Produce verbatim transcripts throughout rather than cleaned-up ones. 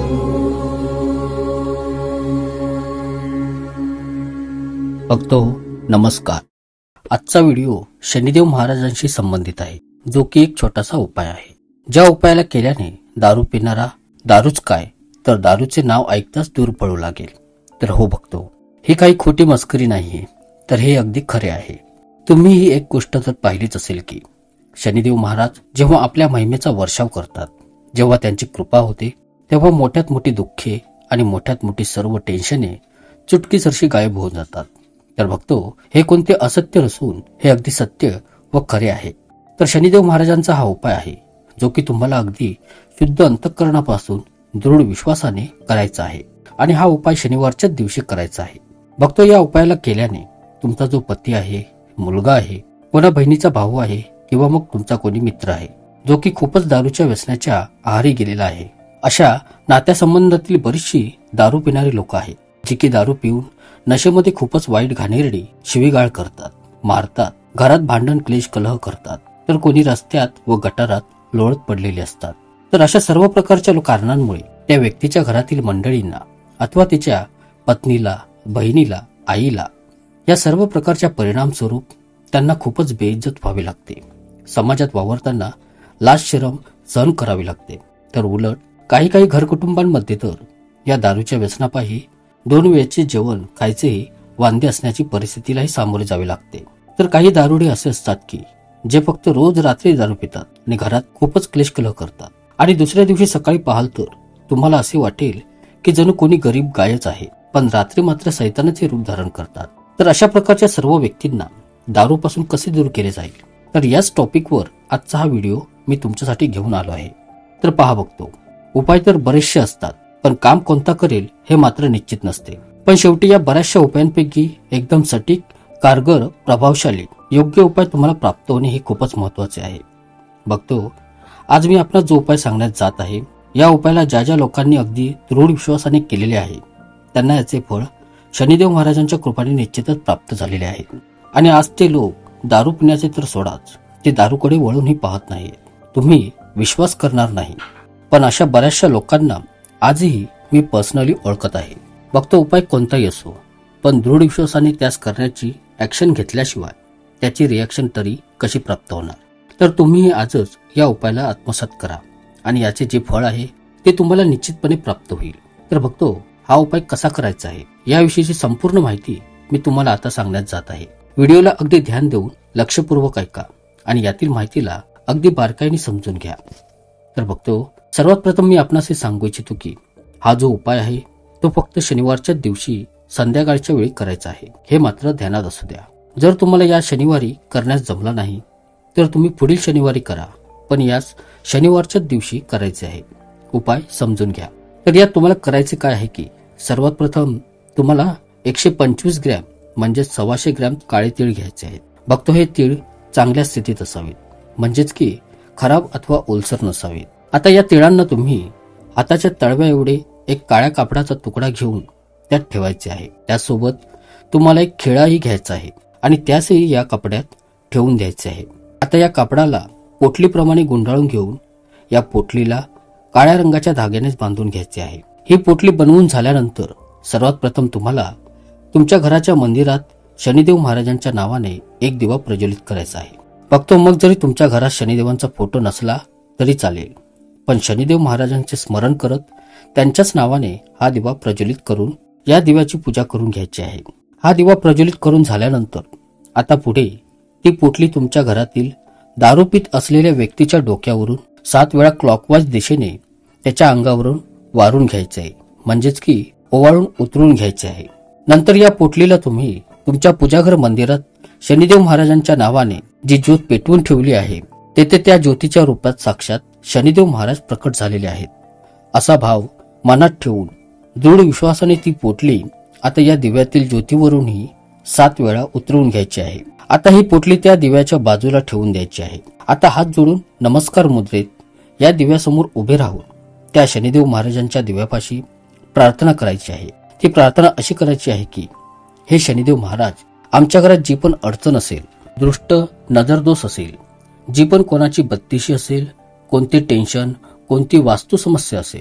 भक्तो नमस्कार. आजचा व्हिडिओ शनिदेव महाराजांशी संबंधित आहे, जो की एक छोटासा उपाय आहे. ज्या उपायाला केल्याने दारू पिणारा दारूच काय तर दारूचे नाव ऐकताच दूर पळू लागेल. तर हो भक्तो, ही काही खोटी मस्करी नाहीये, तर हे अगदी खरे आहे. तुम्ही ही एक गोष्ट तर पाहिलीच असेल की शनिदेव महाराज जेव्हा आपल्या महिमेचा वर्षाव करतात, जेव्हा त्यांची कृपा होते, तेव्हा मोठ्यात मोठी दुःखे आणि मोठ्यात मोठी सर्व टेन्शने चुटकीसरशी गायब होऊन जातात. तर भक्तो, हे कोणते असत्य नसून हे अगदी सत्य व खरे आहे. तर शनिदेव महाराजांचा हा उपाय आहे, जो की तुम्हाला अगदी शुद्ध अंतःकरणापासून दृढ विश्वासाने करायचा आहे. आणि हा उपाय शनिवारच्याच दिवशी करायचा आहे. भक्तो, या उपायाला केल्याने तुमचा जो पती आहे, मुलगा आहे, कोणा बहिणीचा भाऊ आहे, किंवा मग तुमचा कोणी मित्र आहे, जो की खूपच दारूच्या व्यसनाच्या आहारी गेलेला आहे, अशा नात्यासंबंधातील बरीचशी दारू पिणारी लोक आहेत, जी की दारू पिऊन नशेमध्ये खूपच वाईट घाणेरडी शिवीगाळ करतात, मारतात, घरात भांडण क्लेश कलह करतात, तर कोणी रस्त्यात व गटारात लोळत पडलेले असतात. तर अशा सर्व प्रकारच्या कारणांमुळे त्या व्यक्तीच्या घरातील मंडळींना अथवा तिच्या पत्नीला, बहिणीला, आईला या सर्व प्रकारच्या परिणाम स्वरूप त्यांना खूपच बेइज्जत व्हावी लागते. समाजात वावरताना लाज शरम सहन करावी लागते. तर उलट काही काही घरकुटुंबांमध्ये तर या दारूच्या व्यसनापायी दोन वेळचे जेवण खायचेही वांदे असण्याची परिस्थितीलाही सामोरे जावे लागते. तर काही दारुडे असे असतात की जे फक्त रोज रात्री दारू पितात आणि घरात खूपच क्लेश कलह करतात, आणि दुसऱ्या दिवशी सकाळी पाहाल तर तुम्हाला असे वाटेल की जणू कोणी गरीब गायच आहे, पण रात्री मात्र सैतानाचे रूप धारण करतात. तर अशा प्रकारच्या सर्व व्यक्तींना दारूपासून कसे दूर केले जाईल, तर याच टॉपिकवर आजचा हा व्हिडिओ मी तुमच्यासाठी घेऊन आलो आहे. तर पहा भक्तो, उपाय तर बरेचसे असतात, पण काम कोणता करेल हे मात्र निश्चित नसते. पण शेवटी या बऱ्याचशा उपायांपैकी एकदम सटीक, कारगर, प्रभावशाली योग्य उपाय तुम्हाला प्राप्त होणे हे खूपच महत्वाचे आहे. भक्तो, आज मी आपला जो उपाय सांगण्यात जात आहे, या उपायाला ज्या ज्या लोकांनी अगदी दृढ विश्वासाने केलेले आहे, त्यांना याचे फळ शनिदेव महाराजांच्या कृपाने निश्चितच प्राप्त झालेले आहे. आणि आज ते लोक दारू पिण्याचे तर सोडाच, ते दारूकडे वळूनही पाहत नाही. तुम्ही विश्वास करणार नाही, पण अशा बऱ्याचशा लोकांना आजही मी पर्सनली ओळखत आहे. फक्त उपाय कोणताही असो, पण दृढ विश्वासाने त्यास करण्याची ऍक्शन घेतल्याशिवाय त्याची रिॲक्शन तरी कशी प्राप्त होणार. तर तुम्ही आजच या उपायाला आत्मसात करा आणि याचे जे फळ आहे ते तुम्हाला निश्चितपणे प्राप्त होईल. तर भक्तो, हा उपाय कसा करायचा आहे याविषयीची संपूर्ण माहिती मी तुम्हाला आता सांगण्यात जात आहे. व्हिडिओला अगदी ध्यान देऊन लक्षपूर्वक ऐका आणि यातील माहितीला अगदी बारकाईने समजून घ्या. तर भक्तो, सर्वात प्रथम मी आपणास हे सांगू इच्छितो की हा जो उपाय आहे तो फक्त शनिवारच्या दिवशी संध्याकाळच्या वेळी करायचा आहे, हे मात्र ध्यानात असू द्या. जर तुम्हाला या शनिवारी करण्यास जमला नाही तर तुम्ही पुढील शनिवारी करा, पण यास शनिवारच्याच दिवशी करायचे आहे. उपाय समजून घ्या. तर यात तुम्हाला करायचे काय आहे की सर्वात प्रथम तुम्हाला एकशे पंचवीस ग्रॅम म्हणजे सव्वाशे ग्रॅम काळे तीळ घ्यायचे आहेत. भक्तो, हे तीळ चांगल्या स्थितीत असावेत, म्हणजेच की खराब अथवा ओलसर नसावेत. आता या तिळांना तुम्ही हाताच्या तळव्या एवढे एक काळ्या कापडाचा तुकडा घेऊन त्यात ठेवायचे आहे. त्यासोबत तुम्हाला एक खिळाही घ्यायचा आहे आणि त्यासही या कपड्यात ठेवून द्यायचे आहे. आता या कापडाला पोटलीप्रमाणे गुंडाळून घेऊन या पोटलीला काळ्या रंगाच्या धाग्यानेच बांधून घ्यायचे आहे. ही पोटली बनवून झाल्यानंतर सर्वात प्रथम तुम्हाला तुमच्या घराच्या मंदिरात शनिदेव महाराजांच्या नावाने एक दिवा प्रज्वलित करायचा आहे. फक्त मग जरी तुमच्या घरात शनिदेवांचा फोटो नसला तरी चालेल, पण शनिदेव महाराजांचे स्मरण करत त्यांच्याच नावाने हा दिवा प्रज्वलित करून या दिव्याची पूजा करून घ्यायची आहे. हा दिवा प्रज्वलित करून झाल्यानंतर आता पुढे ती पोटली तुमच्या घरातील दारू पीत असलेल्या व्यक्तीच्या डोक्यावरून सात वेळा क्लॉकवाईज दिशेने त्याच्या अंगावरून वारून घ्यायचे आहे, म्हणजेच की ओवाळून उतरून घ्यायचे आहे. नंतर या पोटलीला तुम्ही तुमच्या पूजाघर मंदिरात शनिदेव महाराजांच्या नावाने जी ज्योत पेटवून ठेवली आहे, तेथे त्या ज्योतीच्या रूपात साक्षात शनिदेव महाराज प्रकट झालेले आहेत असा भाव मनात ठेवून दृढ विश्वासाने ती पोटली आता या दिव्यातील ज्योतीवरूनही सात वेळा उतरवून घ्यायची आहे. आता ही पोटली त्या दिव्याच्या बाजूला ठेवून द्यायची आहे. आता हात जोडून नमस्कार मुद्रेत या दिव्यासमोर उभे राहून त्या शनिदेव महाराजांच्या दिव्यापाशी प्रार्थना करायची आहे. ती प्रार्थना अशी करायची आहे की हे शनिदेव महाराज, आमच्या घरात जी पण अडचण असेल, दृष्ट नजरदोष असेल, जी पण कोणाची बत्तीशी असेल, कोणते टेन्शन, कोणती वास्तू समस्या असेल,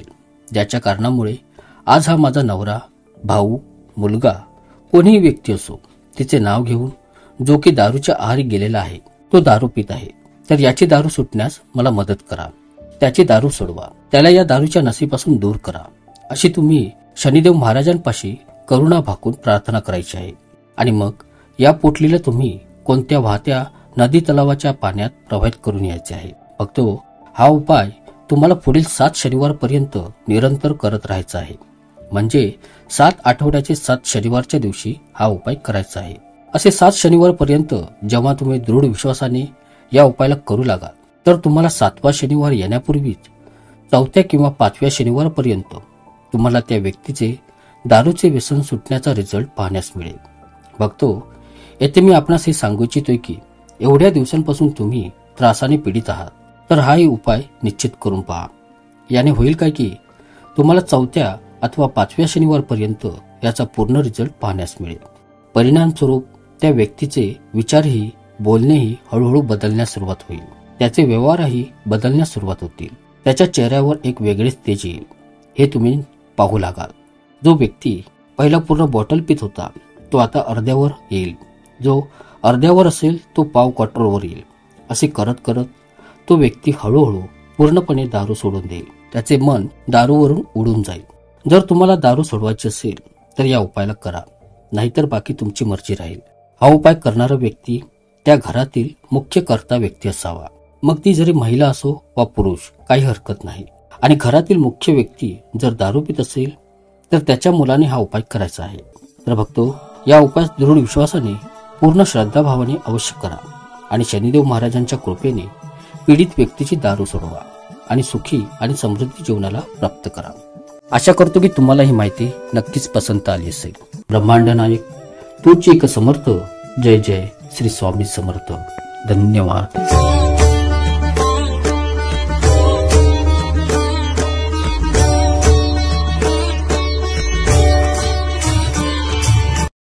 ज्याच्या कारणामुळे आज हा माझा नवरा, भाऊ, मुलगा, कोणीही व्यक्ती असो, तिचे नाव घेऊन जो की दारूच्या आहारी गेलेला आहे, तो दारू पित आहे, तर याची दारू सुटण्यास मला मदत करा, त्याची दारू सोडवा, त्याला या दारूच्या नशेपासून दूर करा, अशी तुम्ही शनिदेव महाराजांपाशी करुणा भाकून प्रार्थना करायची आहे. आणि मग या पोटलीला तुम्ही कोणत्या वाहत्या नदी तलावाच्या पाण्यात प्रवाहित करून यायचे आहे. भक्तो, हा उपाय तुम्हाला पुढील सात शनिवारपर्यंत निरंतर करत राहायचा आहे. म्हणजे सात आठवड्याचे सात शनिवारच्या दिवशी हा उपाय करायचा आहे. असे सात शनिवारपर्यंत जेव्हा तुम्ही दृढ विश्वासाने या उपायाला करू लागाल, तर तुम्हाला सातवा शनिवार येण्यापूर्वीच चौथ्या किंवा पाचव्या शनिवारपर्यंत तुम्हाला त्या व्यक्तीचे दारूचे व्यसन सुटण्याचा रिझल्ट पाहण्यास मिळेल. भक्तो, येथे मी आपणास हे सांगू इच्छितोय की एवढ्या दिवसांपासून तुम्ही त्रासाने पीडित आहात, तर हाही उपाय निश्चित करून पहा. याने होईल काय की तुम्हाला चौथ्या अथवा पाचव्या शनिवारपर्यंत याचा पूर्ण रिझल्ट पाहण्यास मिळेल. परिणामस्वरूप त्या व्यक्तीचे विचारही बोलणेही हळूहळू बदलण्यास सुरुवात होईल. त्याचे व्यवहारही बदलण्यास सुरुवात होतील. त्याच्या चेहऱ्यावर एक वेगळेच तेज येईल. हे तुम्ही पाहू लागाल. जो व्यक्ती पहिला पूर्ण बॉटल पित होता, तो आता अर्ध्यावर येईल. जो अर्ध्यावर असेल तो पाव क्वार्टरवर येईल. असे करत करत तो व्यक्ती हळूहळू पूर्णपणे दारू सोडून देईल. त्याचे मन दारूवरून उडून जाईल. जर तुम्हाला दारू सोडवायची असेल तर या उपायाला करा, नाहीतर बाकी तुमची मर्जी राहील. हा उपाय करणारा व्यक्ती त्या घरातील मुख्य कर्ता व्यक्ती असावा. मग ती जरी महिला असो वा पुरुष, काही हरकत नाही. आणि घरातील मुख्य व्यक्ती जर दारू पित असेल तर त्याच्या मुलाने हा उपाय करायचा आहे. तर भक्तो, या उपायास दृढ विश्वासाने पूर्ण श्रद्धाभावाने अवश्य करा आणि शनिदेव महाराजांच्या कृपेने पीडित व्यक्तीची दारू सोडवा आणि सुखी आणि समृद्धी जीवनाला प्राप्त करा. आशा करतो की तुम्हाला ही माहिती नक्कीच पसंत आली असेल. ब्रह्मांड नायक तूच एक समर्थ. जय जय श्री स्वामी समर्थ. धन्यवाद.